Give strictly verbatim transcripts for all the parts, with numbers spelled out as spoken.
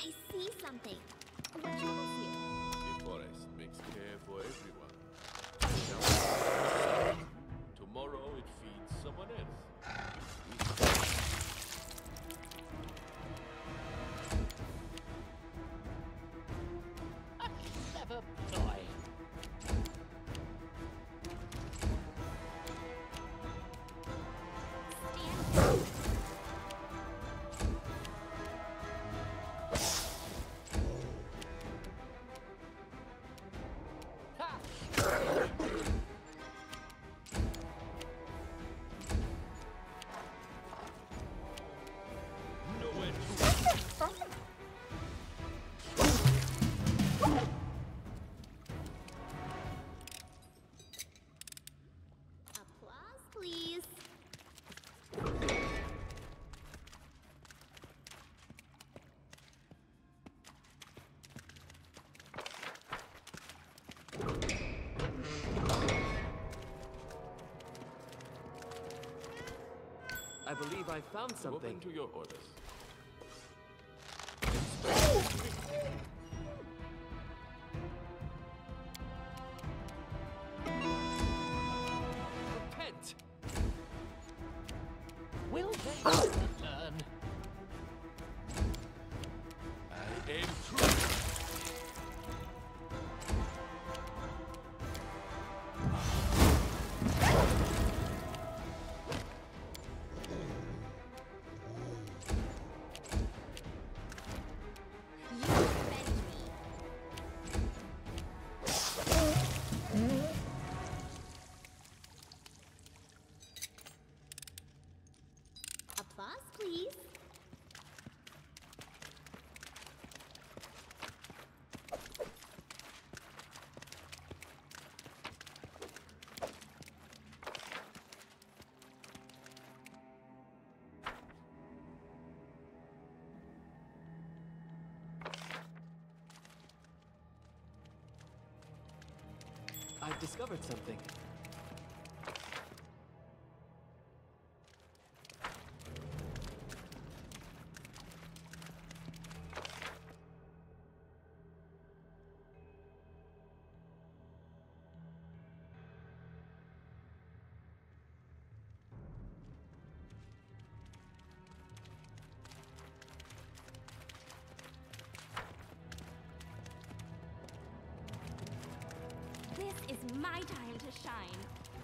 I see something. What troubles you? The forest makes care for everyone. Now, tomorrow it feeds someone else. A clever ploy. Applause, please. I believe I found something. Open to your orders. Repent! Will they learn? I aim true. You avenge me. Applause, please. I've discovered something. This is my time to shine.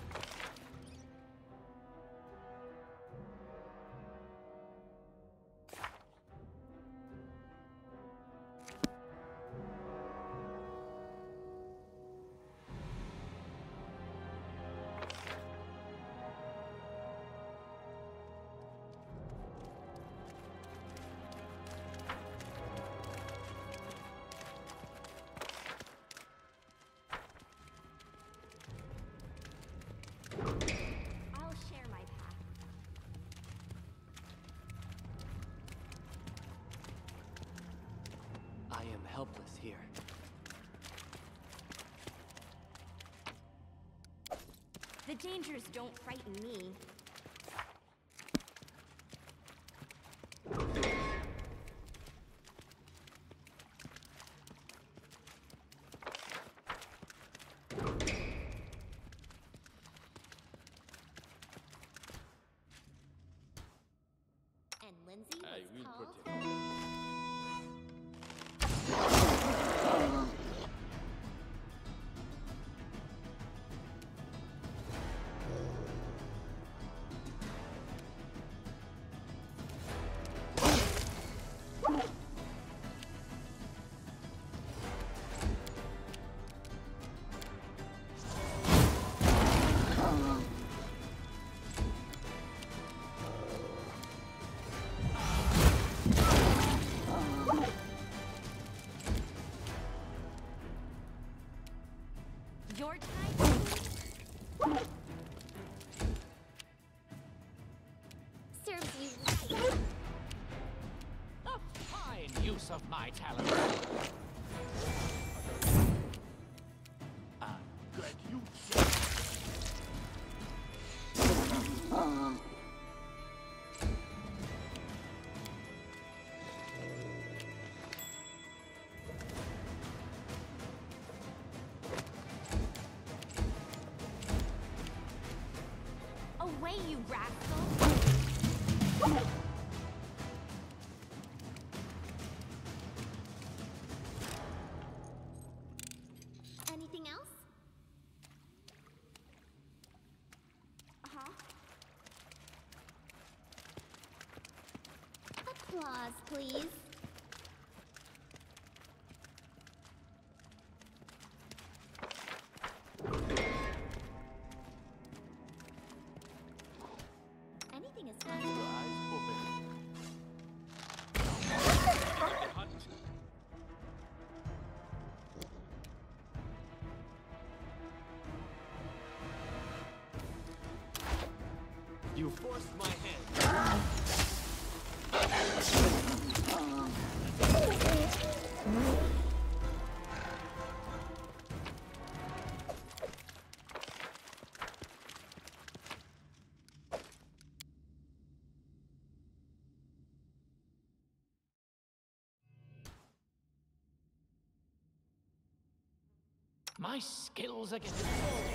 I'll share my path. I am helpless here. The dangers don't frighten me. And Lindsay I was will called protect you. Your time serves you right. A fine use of my talent. I'm glad you you rascal! Anything else? Uh-huh. Applause, please. Anything is fine. Your eyes open. Hunt. You forced my hand. My skills are getting...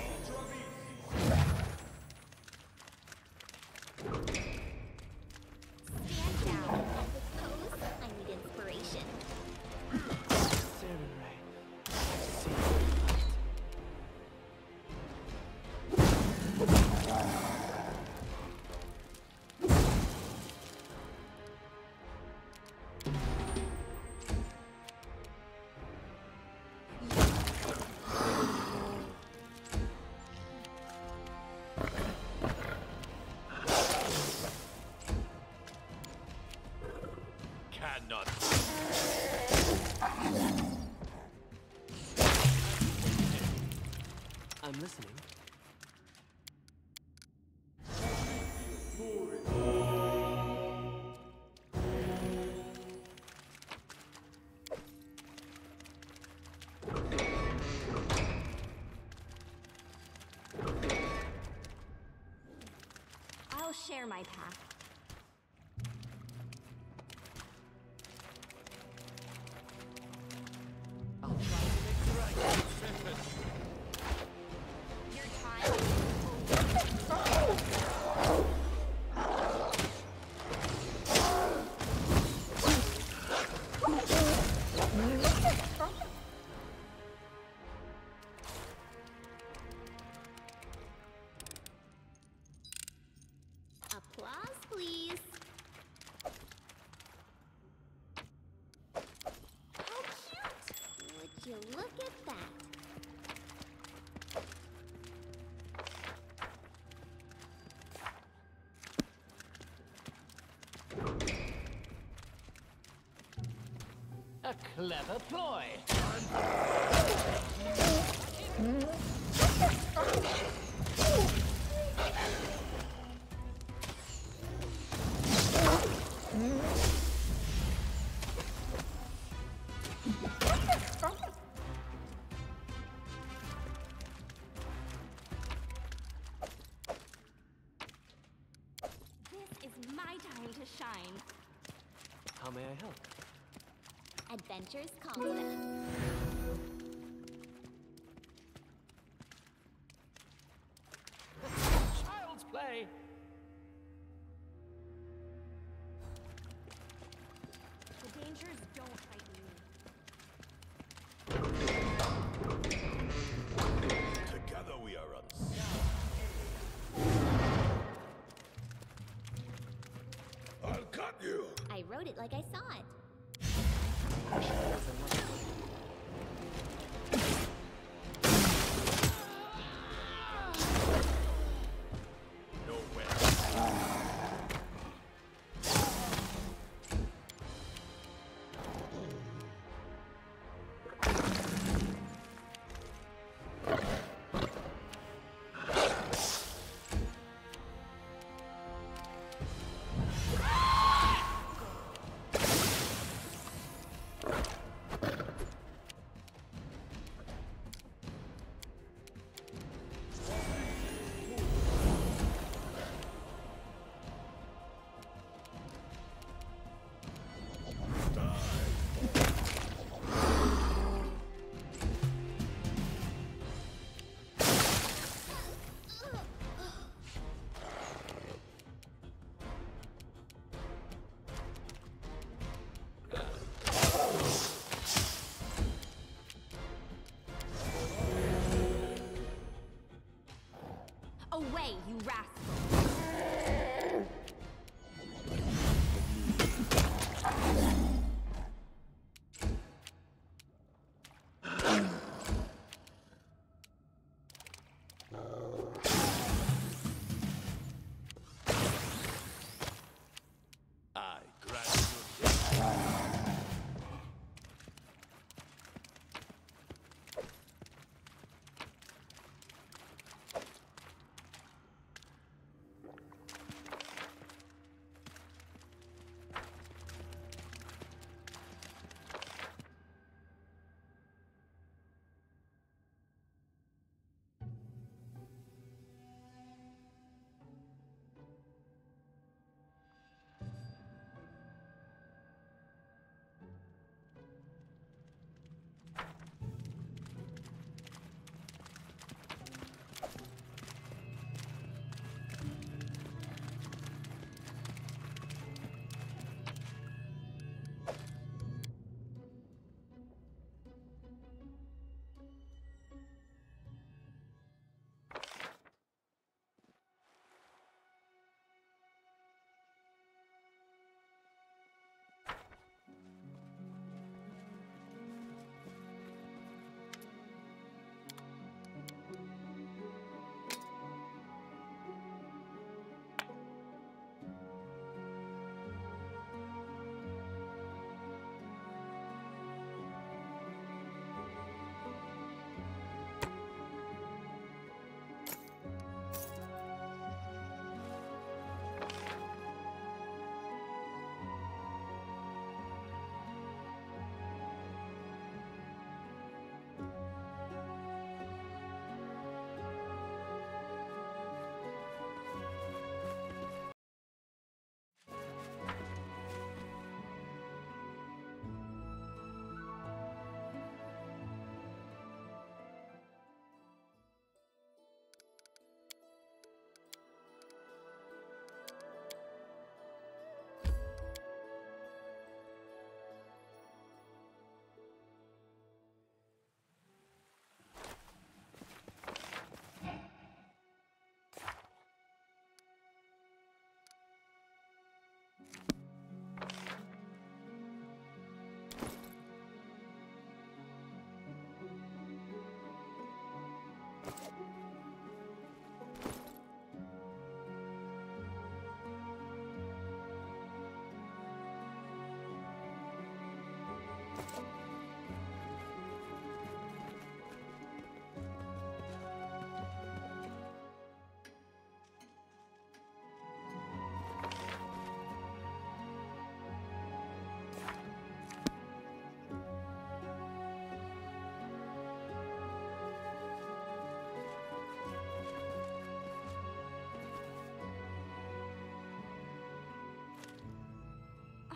Stand down. Pose. I need inspiration. Samurai. I see you fight. Cannot. I'm listening. I'll share my path. I'll try to make it right. Your time is applause, please. How cute! Would you look at that? A clever ploy. This is my time to shine. How may I help? Adventures constant. Child's play. The dangers don't frighten me. Together we are unstoppable. I'll cut you. I wrote it like I saw it.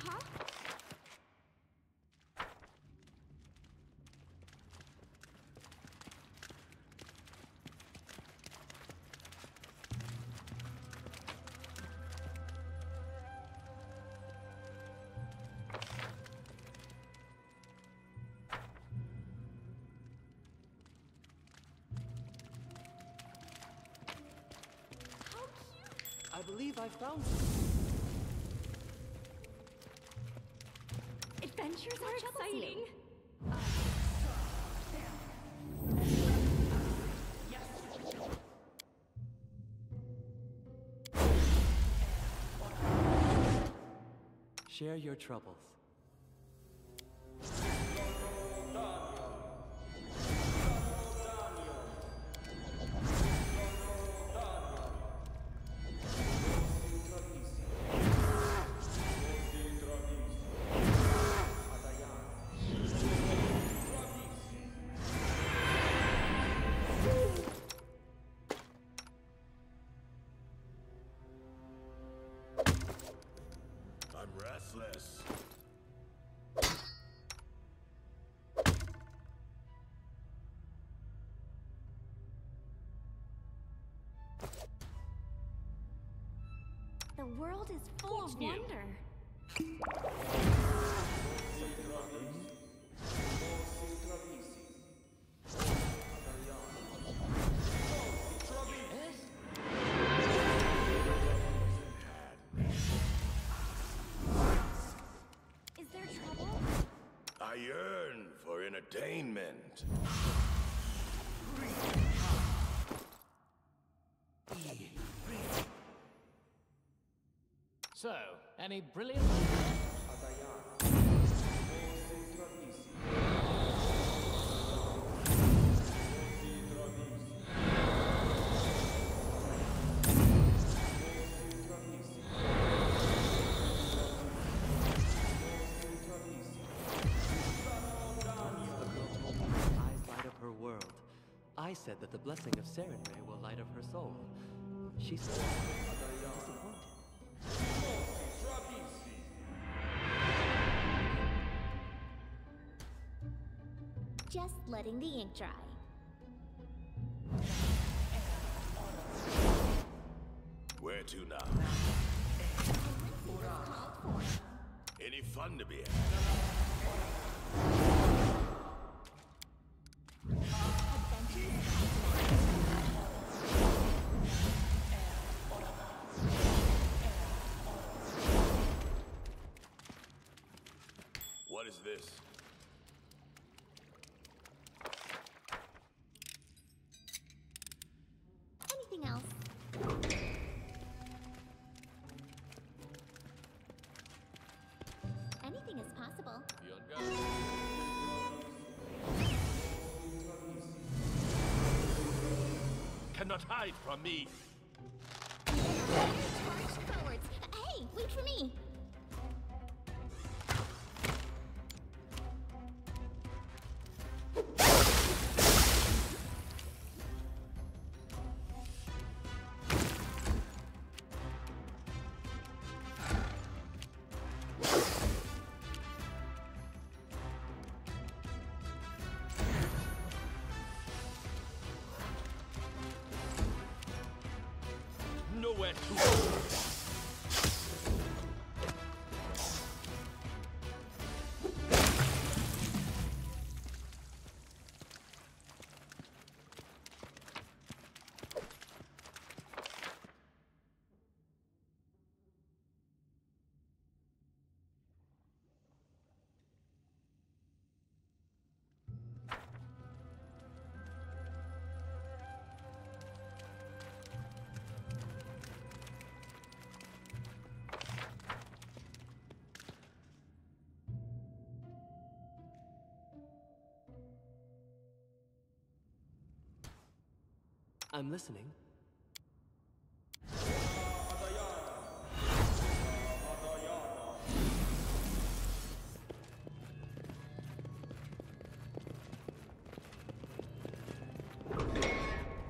Huh? I believe I found some. Adventures are exciting. Share your troubles. I'm restless. The world is full of new? wonder. Is there trouble? I yearn for entertainment. So, any brilliant... Eyes light up her world. I said that the blessing of Sarenrae will light up her soul. She said, disappointed. Just letting the ink dry. Where to now? Any fun to be had? What is this? Anything else? Anything is possible. Be on guard. Cannot hide from me. Charge forwards. Hey, wait for me. Nowhere to go. I'm listening.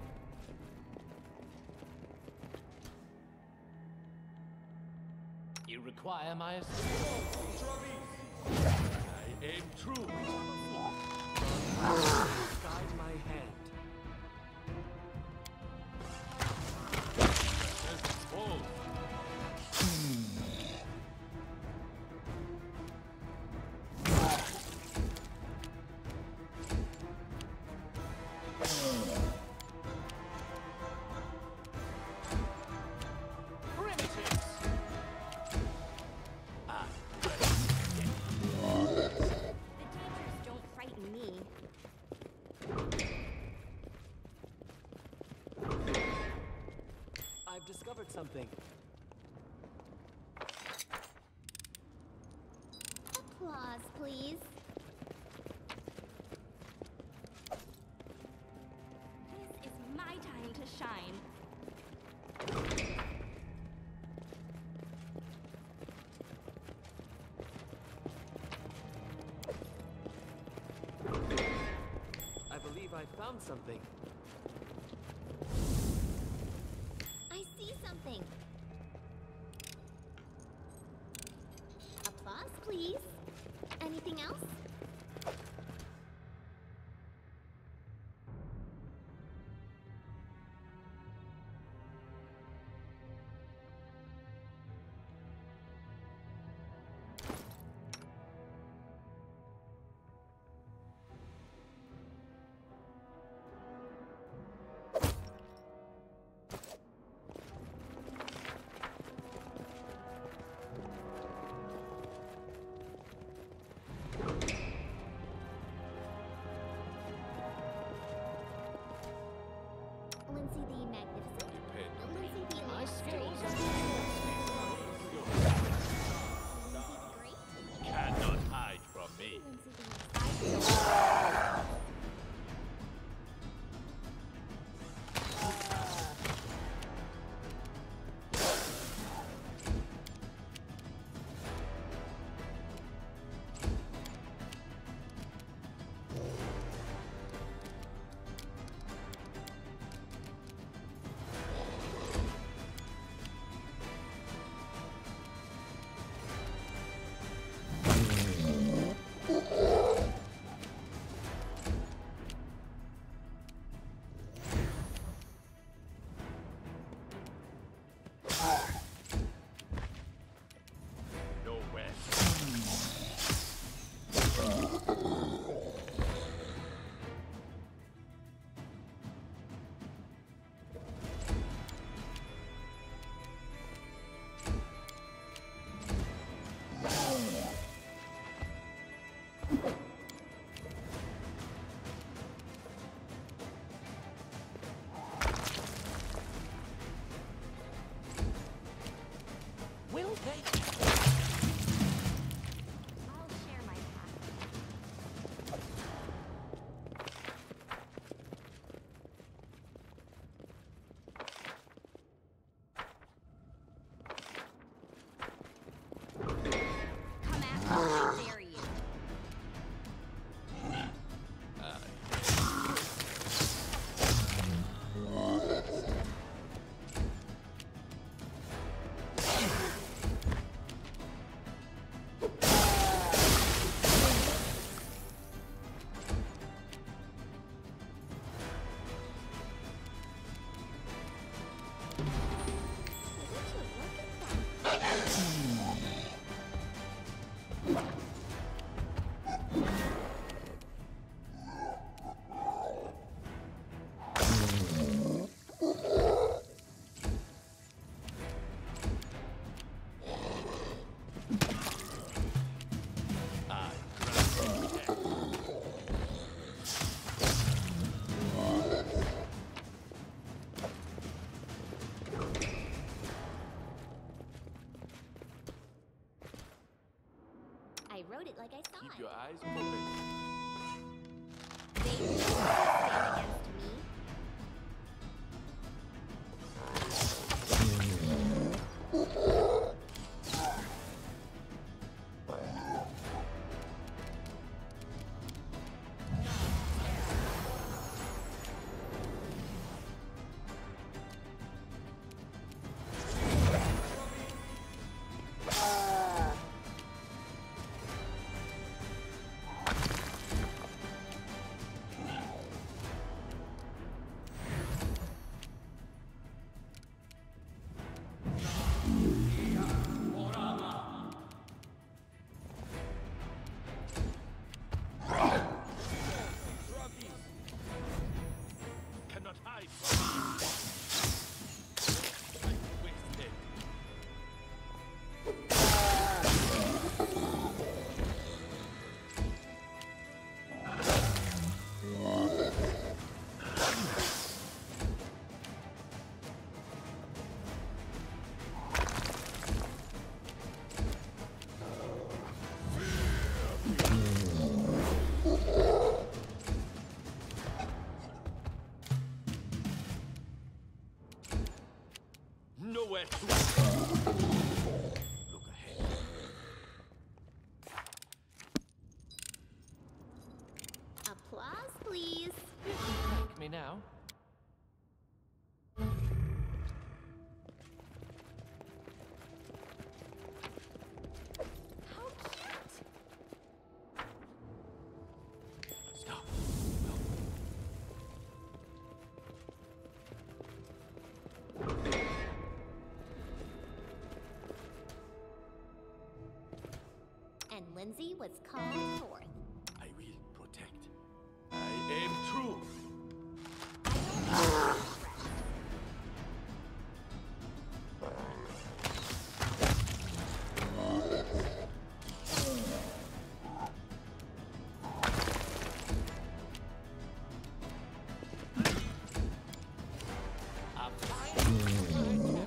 You require my assistance? I aim true. Guide my hand. As exposed. Primitives! The dangers don't frighten me. I've discovered something. Applause, please. This is my time to shine. I believe I found something. I see something. Applause, please. Anything else? Lindsay the Magnificent. Depend on me. Lindsay the My skills Illustrator. Lindsay the Great. Cannot hide from me. Lindsay the Inspired. Nowhere. will they? I'll share my path. Come at me, I dare you. Would you look at that? I grant you. I wrote it like I saw Keep it. your eyes open. They will stand against me. now? How cute! Stop. And Lindsay was called forth. I will protect. I am true. A fine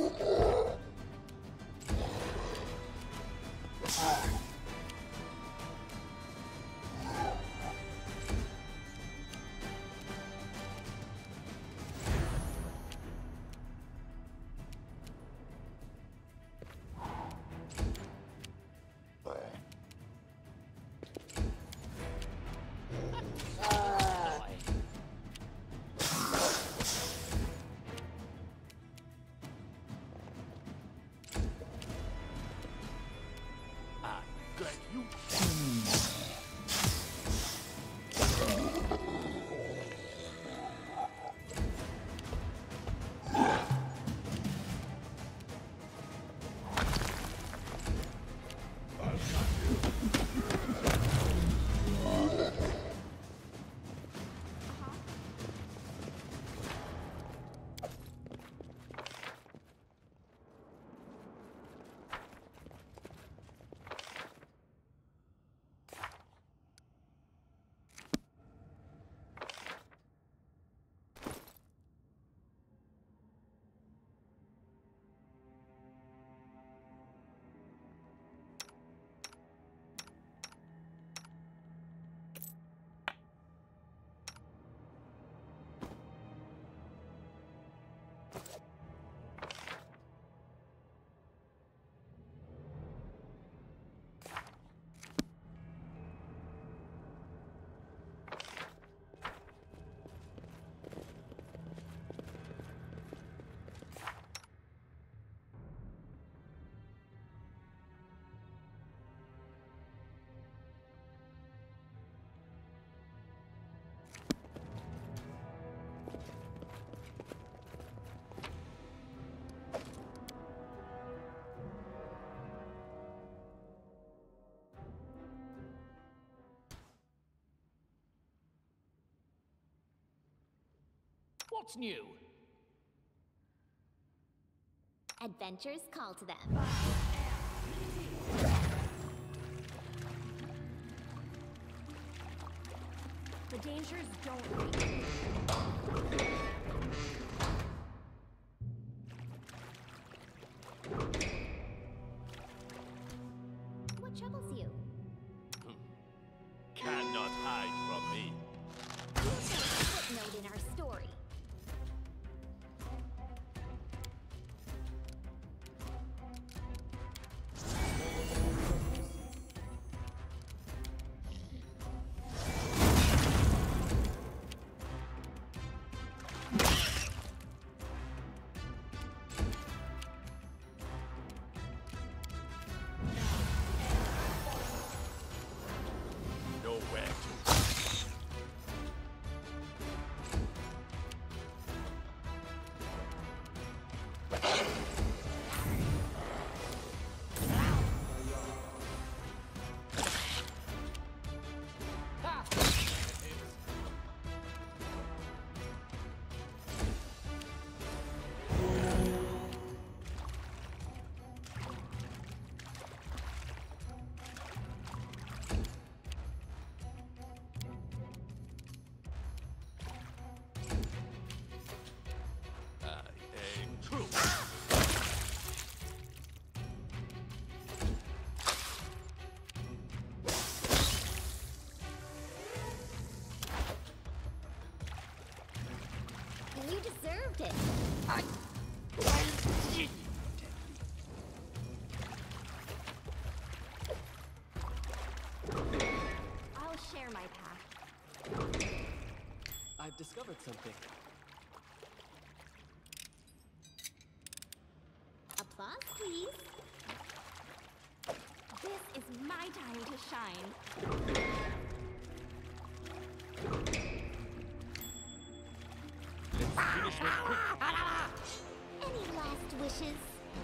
I'm glad you. What's new? Adventures call to them. The dangers don't reach. What troubles you? Cannot hide from me. Here's a footnote in our story. Nowhere to. Ha! I am true. You deserved it. I. I'll share my path. I I've discovered something. Applause, please. This is my time to shine. Let's finish this quick. Any last wishes?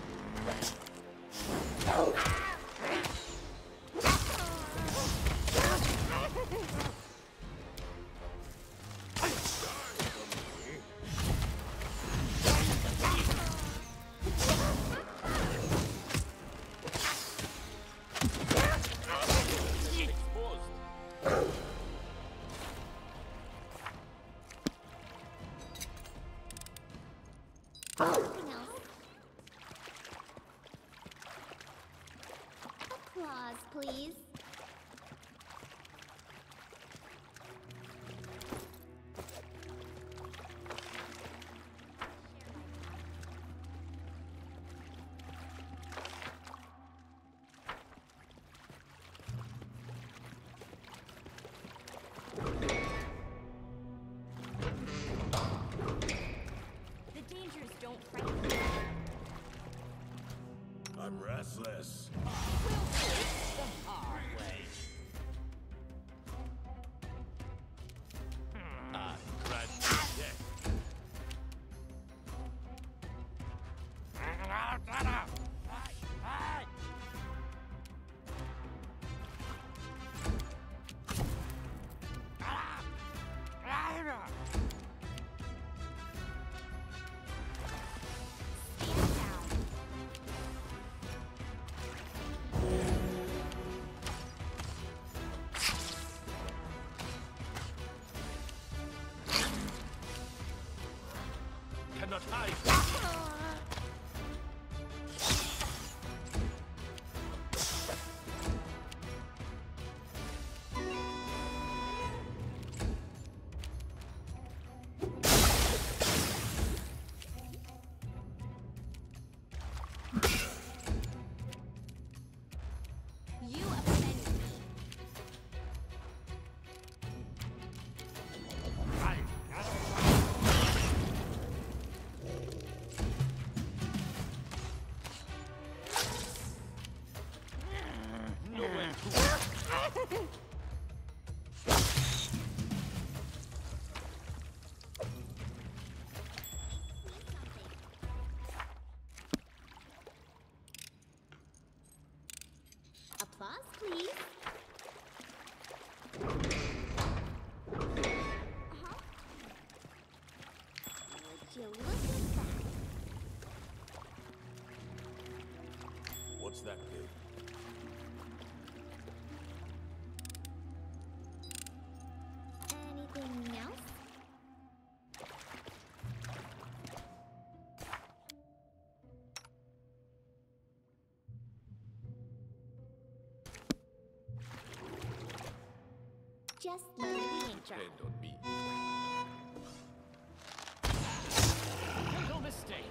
Nothing else. Applause, please. The dangers don't frighten me. I'm restless. The hard way. I tried to death. Stand down. Cannot hide. You offend me. Nowhere to work. Applause, please. Uh-huh. Would you look at that? What's that do? Anything else? Just learn the intro. Depend on me. Fatal mistake.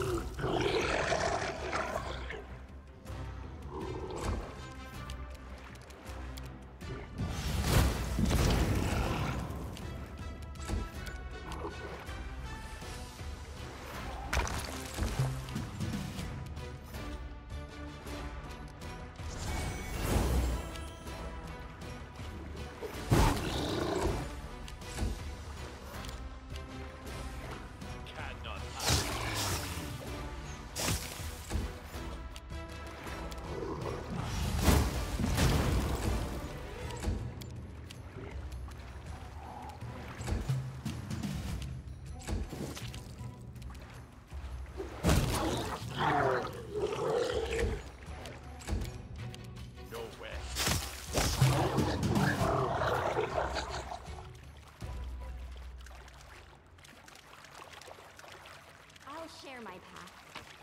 I'll share my path.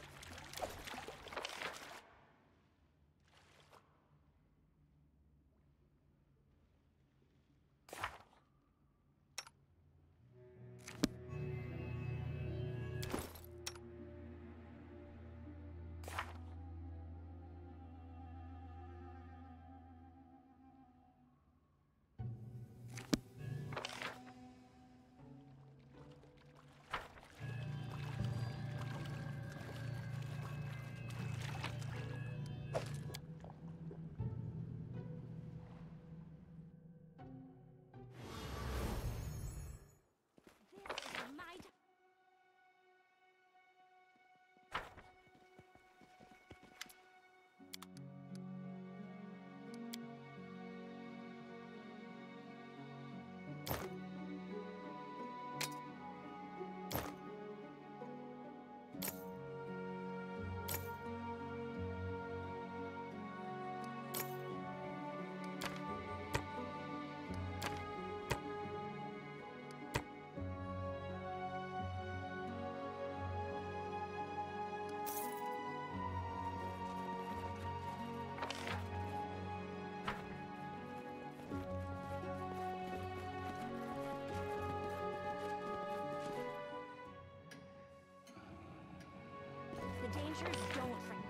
The dangers don't frighten.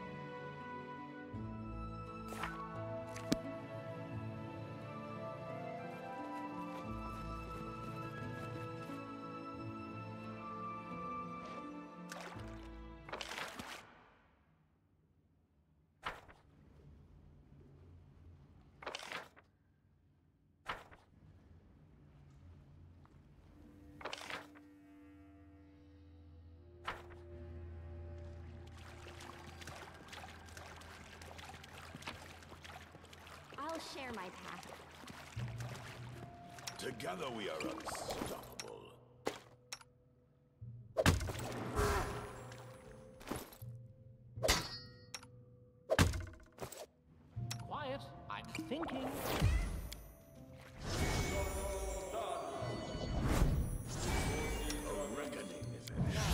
I'll share my path. Together we are unstoppable. Quiet, I'm thinking. A reckoning is at hand.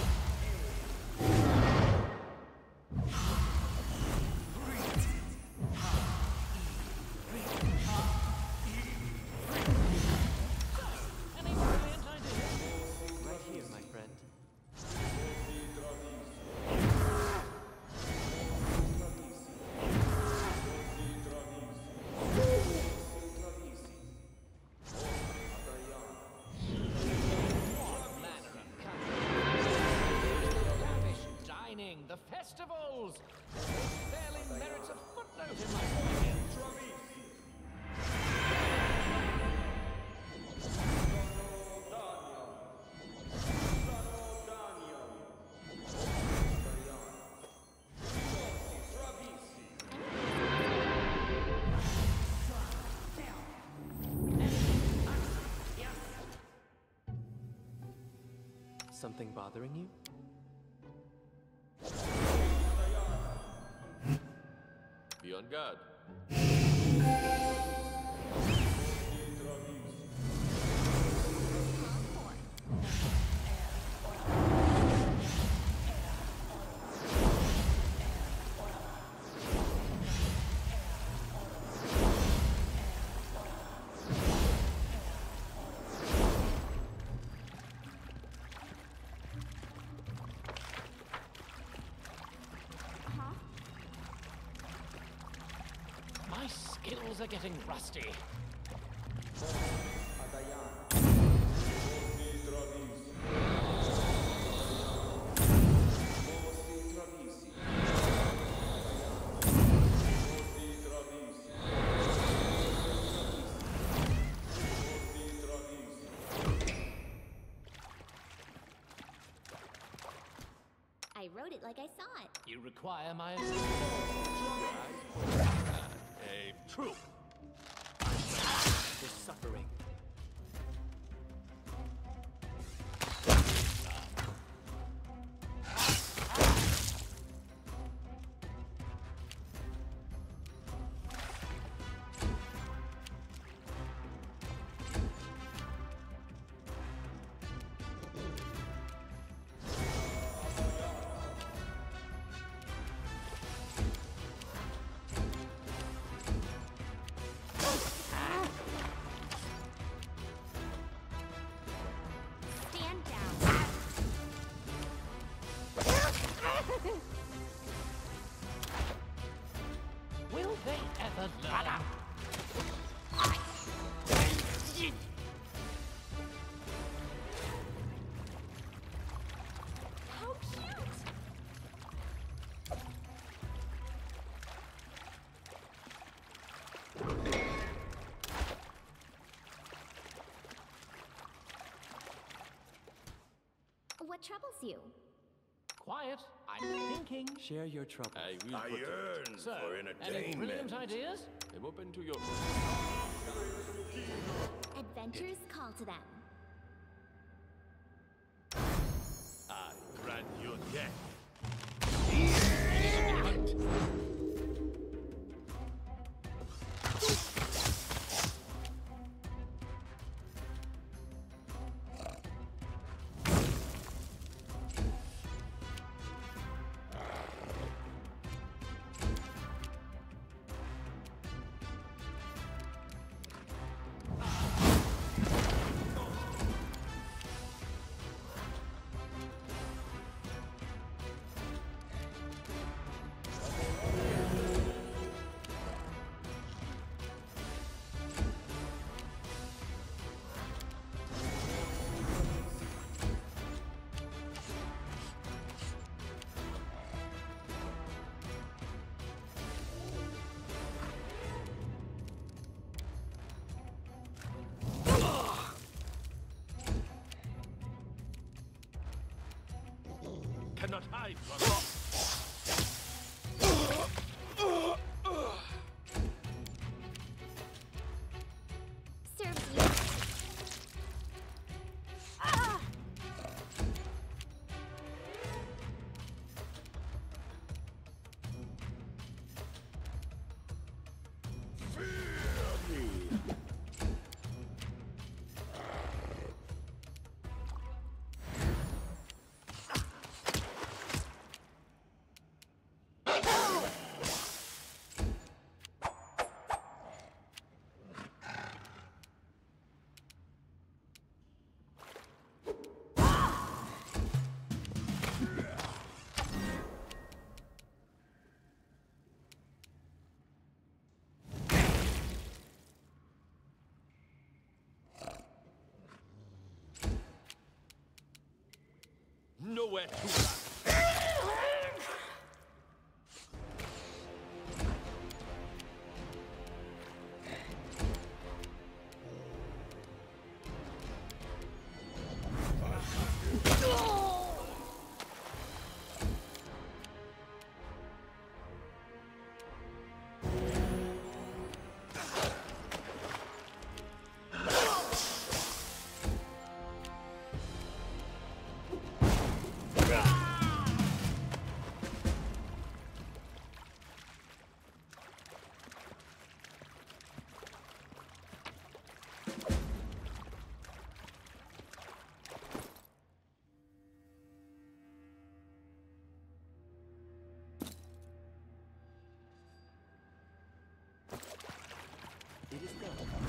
Any brilliant ideas? Right here, my friend. What manner of country? The lavish dining, the festivals. It barely merits a footnote in my opinion. Something bothering you? Be on guard. skills are getting rusty. I wrote it like I saw it. You require my... A troop. The suffering. Stand down. Will they ever learn? How cute! What troubles you? Quiet, I'm thinking. Share your troubles. I will I protect. yearn So, for any brilliant entertainment. ideas? I'm open to your... Adventures call to them. I grant you death. Cannot hide from law. Serves you. Ah! Nowhere to run. It is done.